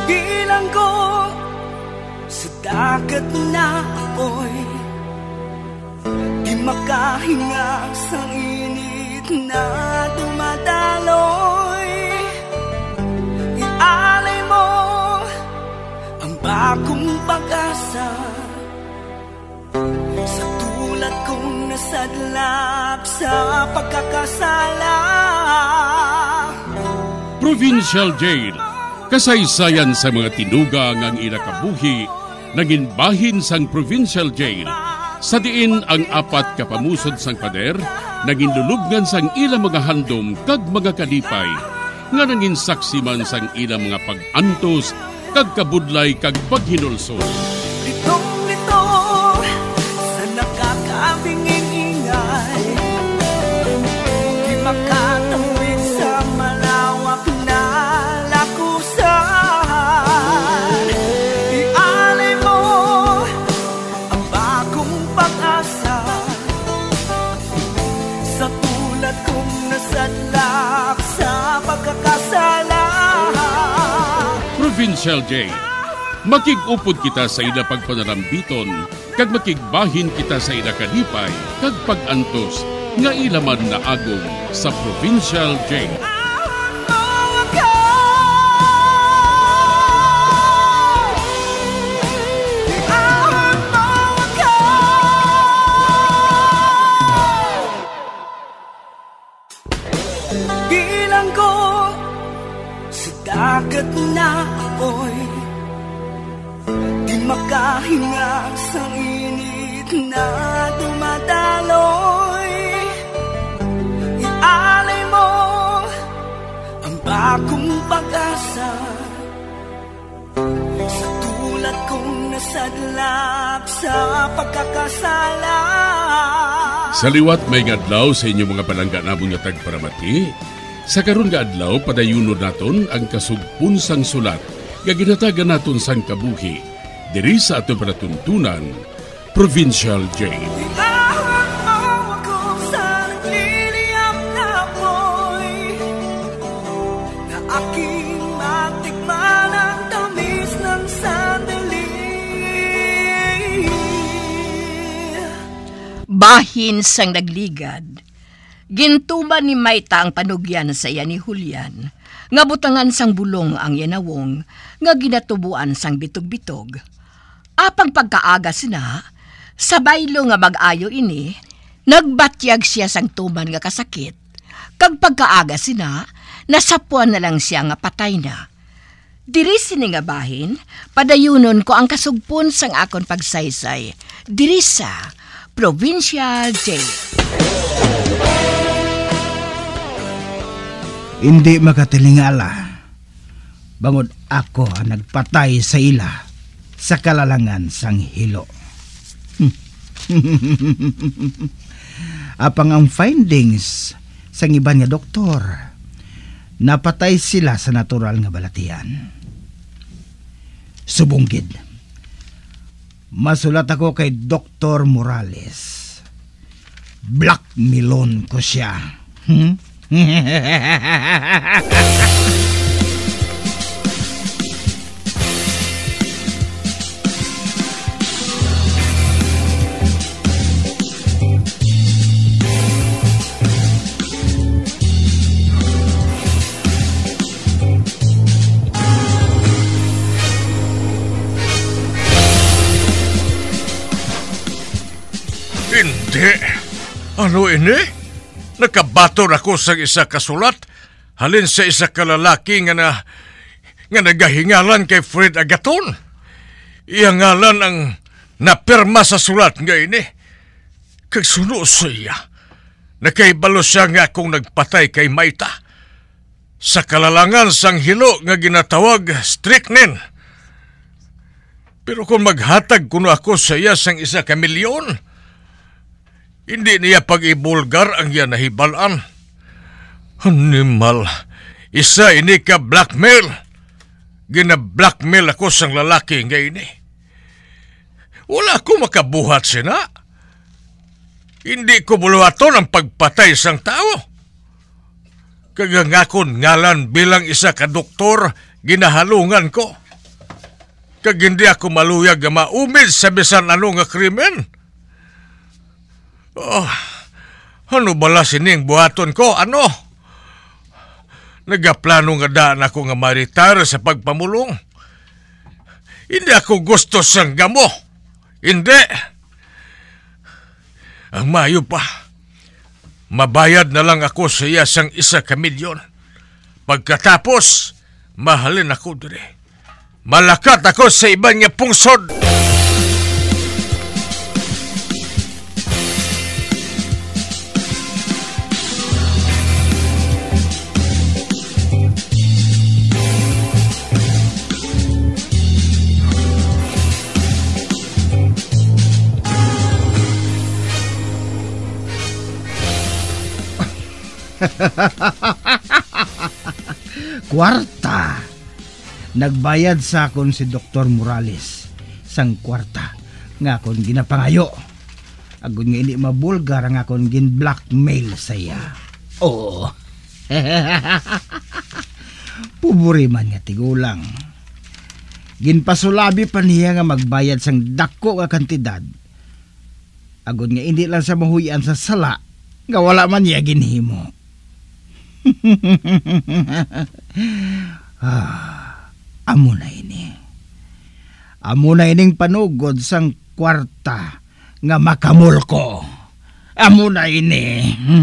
Bilanggo sa dagat na apoy, di makahinga sa init na dumadaloy. Ialay mo ang bagong pag-asa sa tulad kong nasadlap sa pagkakasala. Provincial Jail, kasaysayan sa mga tinugang ang inakabuhi, naging bahin sang Provincial Jail. Sa diin ang apat kapamusod sang pader, naging lulubngan sang ilang mga handom kag mga kalipay, nga naging saksi man sang ilang mga pag-antos, kag kabudlay kag paghinulsol. Litong-lito sa nakakabinging ingay, di makatawid sa malawak na lakusan. Ialay mo ang bagong pag-asa sa tulad kong nasadlak sa pagkakasala. Provincial Jail, makigupod kita sa ila pagpanarambiton, kag makigbahin kita sa ila kalipay, kag pag-antos, nga ilaman na agong sa Provincial Jail. Bilanggo sa dagat na apoy, di makahinga sa init na dumadaloy. Ialay mo ang bagong pag-asa sa tulad kong nasadlap sa pagkakasala. Sa liwat may ngadlaw sa inyong mga palangga na mga tagparamati. Sa karon nga adlaw, padayunod naton ang kasugpon sang sulat nga ginatagan naton sang kabuhi diri sa aton panatuntunan, Provincial Jail. Iahon mo ako sa nagliliyap na apoy, na aking matikman ang tamis ng sandali. Bahin sang nagligad, gintuman ni Mayta ang panugyan sa iya ni Julian, nga butangan sang bulong ang yanawong, nga ginatubuan sang bitog-bitog. Apang pagkaaga sina, sa baylo nga mag-ayo ini, nagbatyag siya sang tuman nga kasakit. Kag pagkaaga sina, nasapuan na lang siya nga patay na. Diri sini nga bahin, padayunon ko ang kasugpon sang akon pagsaysay, diri sa Provincial Jail. Hindi makatilingala, bangod ako ang nagpatay sa ila sa kalalangan sang hilo. Apang ang findings sang iban nga doktor, napatay sila sa natural nga balatian. Subunggid, masulat ako kay Dr. Morales. Blackmailon ko siya. Hindi. Ano ini? Nakabator ako sa isa kasulat halin sa isa kalalaki nga nagahingalan kay Fred Agaton. Iya ngalan ang napirma sa sulat nga ini. Kag suno siya. Nakaibalo siya nga akong nagpatay kay Mayta. Sa kalalangan sang hilo nga ginatawag strychnine. Pero kung maghatag kuno ako sa iya sang isa ka milyon, hindi niya pag-ibulgar ang yan nahibalaan. Animal, isa ini ka blackmail. Gina-blackmail ako sang lalaki nga ini. Wala ko makabuhat sina. Hindi ko buluhaton ang pagpatay sang tao. Kagangakon ngalan bilang isa ka doktor, ginahalungan ko. Kag hindi ako maluyag nga maumid sa bisan ano nga krimen. Ano bala sining buhaton ko? Ano? Nagaplano nga daan ako nga maritar sa pagpamulong. Hindi ako gusto sang gamo. Hindi. Ang mayo pa, mabayad na lang ako sa iya sang 1 milyon. Pagkatapos, mahalin ako dire. Malakat ako sa iba niya pungsod. Kwarta. Nagbayad sa akon si Dr. Morales sang kwarta nga akon ginapangayo. Agon nga hindi mabulgar ang akon gin-blackmail sa iya. Oo. Puburi man nga tigulang. Ginpasulabi pa niya nga magbayad sang dako nga kantidad. Agon nga hindi lang sa mahuyan sa sala nga wala man niya ginhimo. Amo na ini. Amo na ining panugod sang kwarta nga makamul ko. Amo na ini.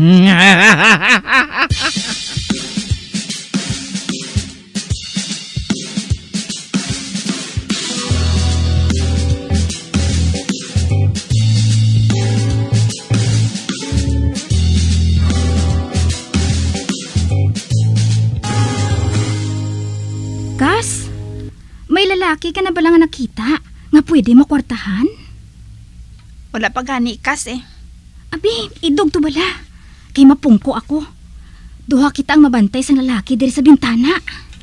Kas, may lalaki ka na ba lang nakita nga pwede makwartahan? Wala pa gani, Kas eh. Abi, idog to bala. Kay mapungko ako. Duha kita ang mabantay sa lalaki diri sa bintana.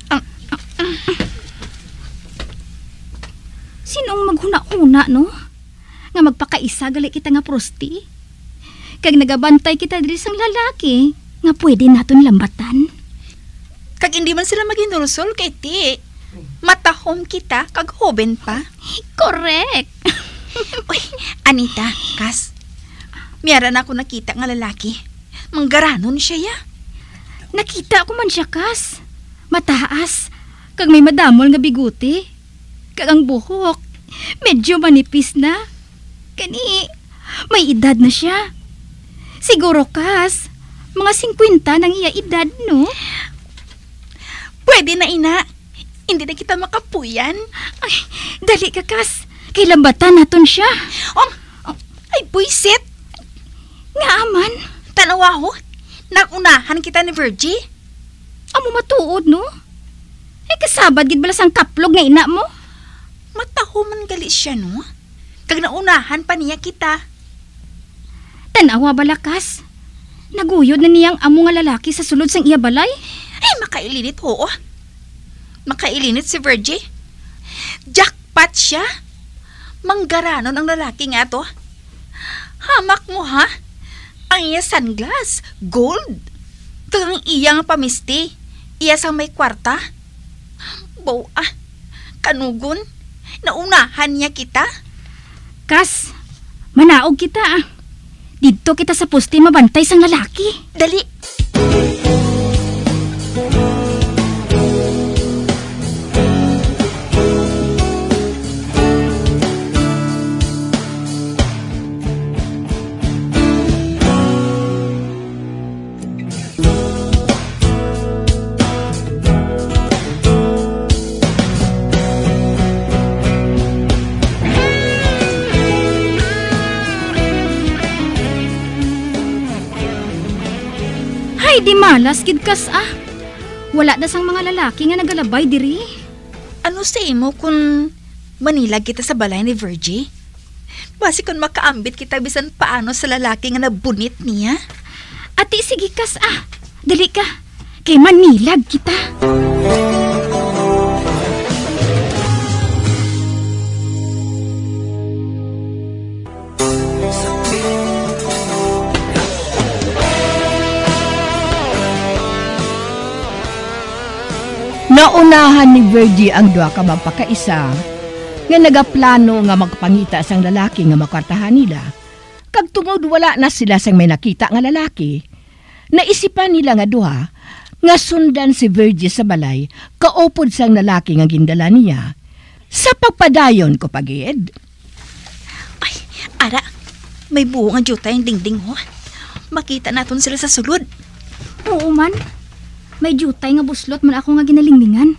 Sinong maghuna-huna, no? Nga magpakaisa gali kita nga prosti. Kag nagabantay kita diri sang lalaki nga pwede naton lambatan. Kag hindi man sila maginulsol kay ti. Matahom kita, kag hoben pa. Correct. Uy, Anita, Kas. Miyara na ako nakita nga lalaki. Manggaranon siya ya. Nakita ko man siya, Kas. Mataas. Kag may madamol nga biguti. Kag ang buhok, medyo manipis na. Kani, may edad na siya. Siguro, Kas, mga 50 nang iya edad, no? Pwede na, ina. Hindi na kita makapuyan. Ay, dali ka, Kas. Kay lambatan naton siya. Ay, buisit. Nga aman. Tanawa ho, nakunahan kita ni Virgie. Amo matuod, no? Ay, kasabad gid bala sang kaplog nga ina mo. Mataho man gali siya, no? Kag naunahan pa niya kita. Tanawa bala, Kas. Naguyod na niyang amo nga lalaki sa sulod sang iya balay. Ay, makailinit ho. Makailinit si Virgie. Jackpot siya. Manggaranon ang lalaki nga to. Hamak mo, ha? Ang iya sunglass, gold. Kag ang iya nga pamisti, iya sang may kwarta. Baw, kanugon, naunahan niya kita. Kas, manaog kita, Dito kita sa poste mabantay sang lalaki. Dali. Ay, di malas, gid kas Wala na sang mga lalaki nga nagalabay diri. Ano sa imo kung manilag kita sa balay ni Virgie? Basi kung makaambit kita bisan paano sa lalaki nga nabunit niya? Ati, sige kas Dali ka. Kay manilag kita. Naunahan ni Virgie ang duha ka mapakaisa nga nagaplano nga magpangita sang lalaki nga makwartahan nila. Kag tungod wala na sila sang may nakita nga lalaki, naisipan nila nga duha nga sundan si Virgie sa balay kaupod sang lalaki nga gindala niya. Sa pagpadayon ko pagid. Ay, ara, may buo nga juta yung dingding ho. Makita naton sila sa sulod. Oo man. May jutay nga buslot man ako nga ginalinglingan.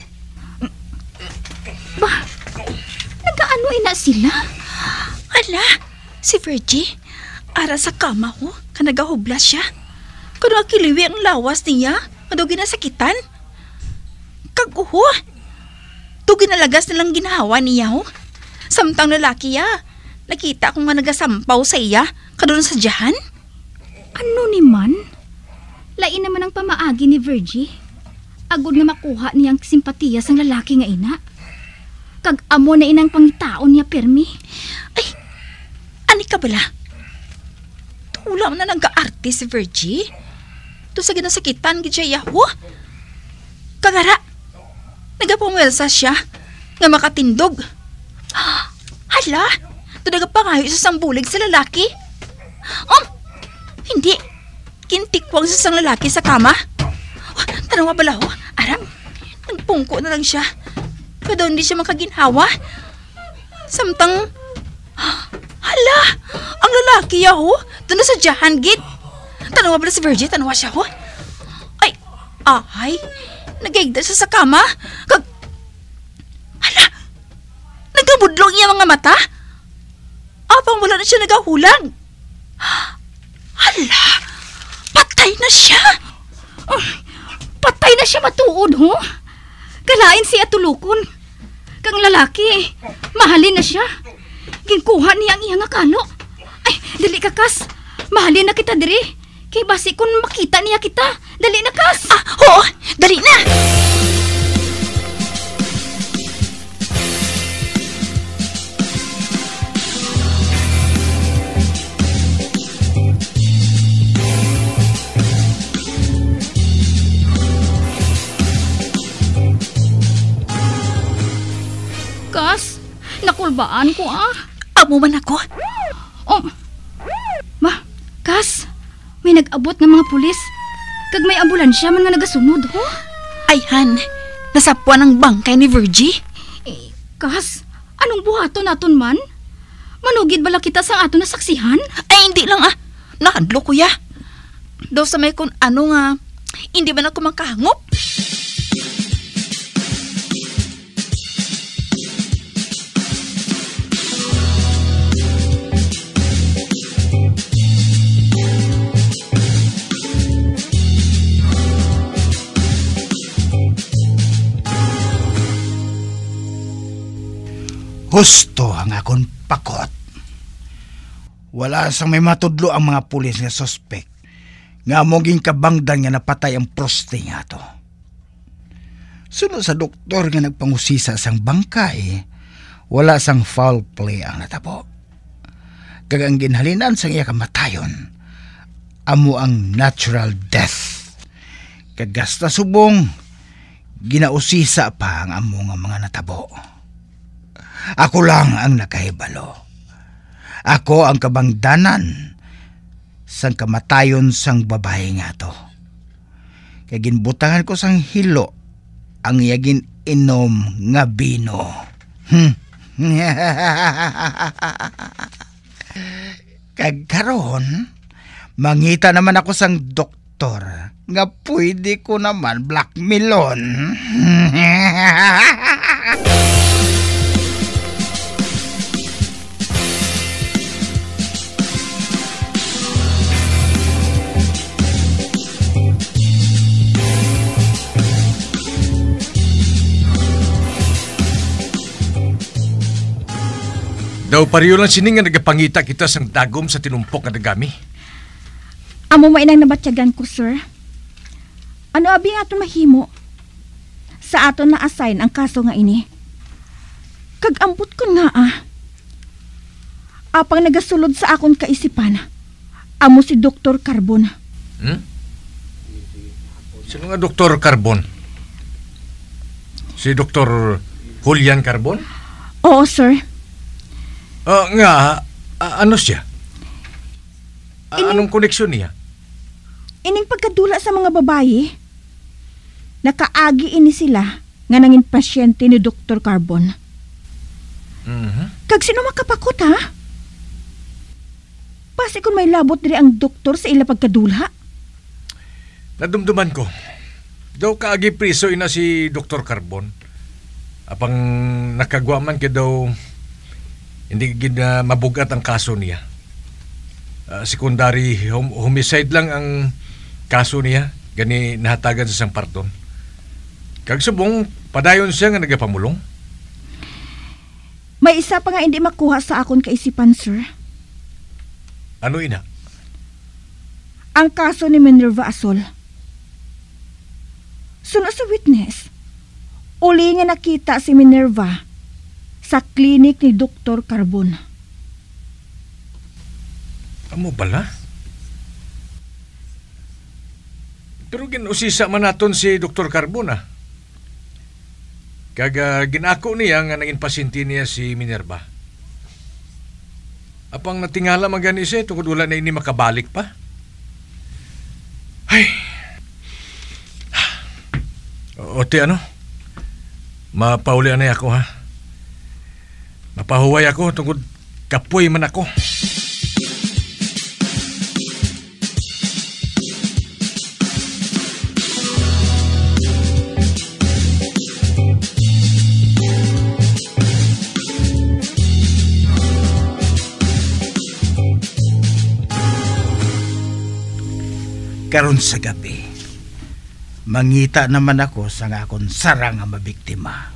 Bah, nagaano ina sila? Ala, si Virgie, ara sa kama ho, ka nagahublas siya. Kano akiliwi ang lawas niya, kado ginasakitan. Kag uho, to ginalagas nilang ginahawa niya ho. Samtang lalaki ya, nakita ko nga nagasampaw sa iya, kado sa diyahan. Ano ni man? Lain naman ang pamaagi ni Virgie. Agod nga makuha niyang simpatiya sang lalaki nga ina. Kag amo na inang pangitaon niya permi. Ay, ani ka bala? Tulam na nag-aarte si Virgie. To sa ginasakitan gid siya yaho. Kagara, nagapumwelsa siya nga makatindog. Hala, to nagapangayo sa sambulig sa lalaki. Hindi. Kintikwang sa sang lalaki sa kama. Tanawa bala ho, aram. Nagpungko na lang siya. Kada hindi siya makaginhawa. Samtang, hala, ang lalaki yaho, doon na sa diyahan gid. Tanawa bala si Virgie, tanawa siya ho. Ay, nagaigda siya sa kama. Hala, nagabudlong niya mga mata. Apang wala na siya nagahulang. Hala, patay na siya. Patay na siya matuod ho. Kalain siya tulukon. Kang lalaki, mahalin na siya. Ginkuha niya ang iyang akalo. Ay, dali ka kas. Mahalin na kita diri. Kay basi kung makita niya kita. Dali na kas. Oo, dali na. Kas, nakulbaan ko Amo man ako. Kas, may nag-abot ng mga pulis. Kag may ambulansya man nga nagasunod, ho? Ay, Han, nasapuan ang bangkay ni Virgie. Kas, anong buhato naton man? Manugid bala kita sa ato na saksihan? Ay, hindi lang Nakadlo kuya. Daw sa may kung ano nga, hindi ba na kumakahangop? Husto ang akong pakot. Wala sang may matudlo ang mga pulis nga suspect nga moging kabangdan nga napatay ang proste nga to. Sunod sa doktor nga nagpangusisa sang bangkay, wala sang foul play ang natabo. Kag ang ginhalinan sang iya kamatayon, amo ang natural death. Kag gasta subong, ginausisa pa ang amo nga mga natabo. Ako lang ang nakahibalo. Ako ang kabangdanan sang kamatayon sang babae nga to. Kaya ginbutangan ko sang hilo ang yagin inom nga bino. Kag karon, mangita naman ako sang doktor nga pwede ko naman blackmailon. Daw pariyo lang sining nga nagapangita kita sang dagom sa tinumpok nga dagami. Amo mainang nabatyagan ko, sir. Ano abi nga aton mahimo? Sa aton na-assign ang kaso nga ini. Kag ambot ko nga apang nagasulod sa akon kaisipan, amo si Dr. Carbon. Sino nga Dr. Carbon? Si Dr. Julian Carbon? Oo, sir. Ano siya? Anong koneksyon niya? Ining pagkadula sa mga babayi, nakaagi ini sila nga nangin pasyente ni Dr. Carbon. Kag sino makapakot, ha? Pasi kung may labot diri ang doktor sa ila pagkadula. Nadumduman ko. Daw kaagi priso ina si Dr. Carbon. Apang nakagwaman ka daw hindi gina mabugat ang kaso niya. Secondary homicide lang ang kaso niya. Gani nahatagan sa isang pardon. Kag subong, padayon siya nga nagapamulong. May isa pa nga hindi makuha sa akon kaisipan, sir. Ano ina? Ang kaso ni Minerva Asol. Suno sa witness, uli nga nakita si Minerva sa klinik ni Dr. Carbon. Amo bala? Pero ginusisa man naton si Dr. Carbon, ah. Kag ginako niya nga naging pasyente niya si Minerva. Apang natingala magani siya tungkol wala na ini makabalik pa. Ay. Ote ano? Mapauli na ako, ha? Mapahuway ako tungkol kapoy man ako. Karon sa gabi, mangita naman ako sa nga akong sarang nga mabiktima.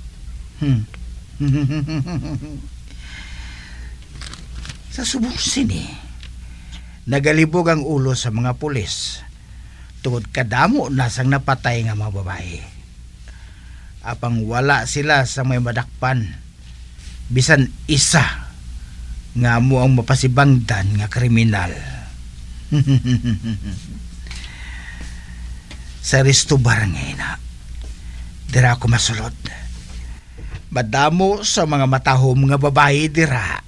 Sa subong sini, nagalibog ang ulo sa mga pulis tungod kadamo na sang napatay nga mga babae. Apang wala sila sa may madakpan, bisan isa nga mo ang mapasibangdan nga kriminal. Sa Risto Barangay na dira ako masulod. Madamo sa mga matahom nga babae dira.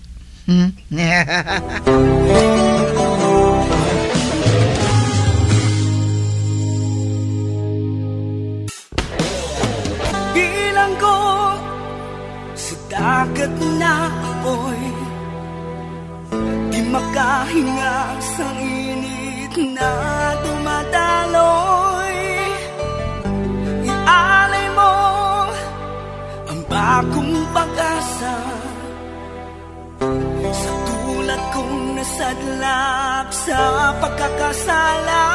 Bilang ko sa dagat na apoy, di makahinga sa init na dumadaloy. Ialay mo ang bagong pag-asa sa tulad kong nasadlak sa pagkakasala.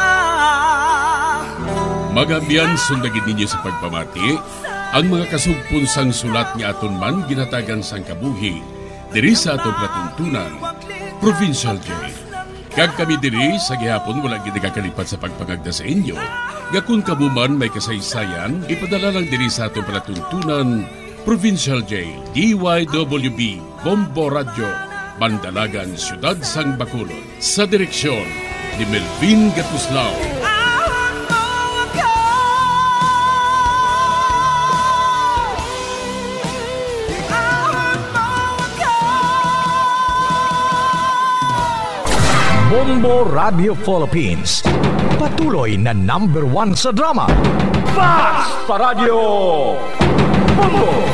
Magabiyan sundagin ninyo sa pagpamati ang mga kasugpon sang sulat ni aton man ginatagan sang kabuhi diri sa aton patuntunan Provincial Jail. Kag kami diri sa gihapon wala gid nakakalipat sa pagpangagda sa inyo. Gakun kamuman may kasaysayan, ipadala lang diri sa aton palatuntunan Provincial Jail, DYWB, Bombo Radio, Bandalagan, Siyudad Sang Bacolod. Sa direksyon ni Melvin Gatuslao. Bombo Radio Philippines. Patuloy na #1 sa drama. Basta Radio Bombo!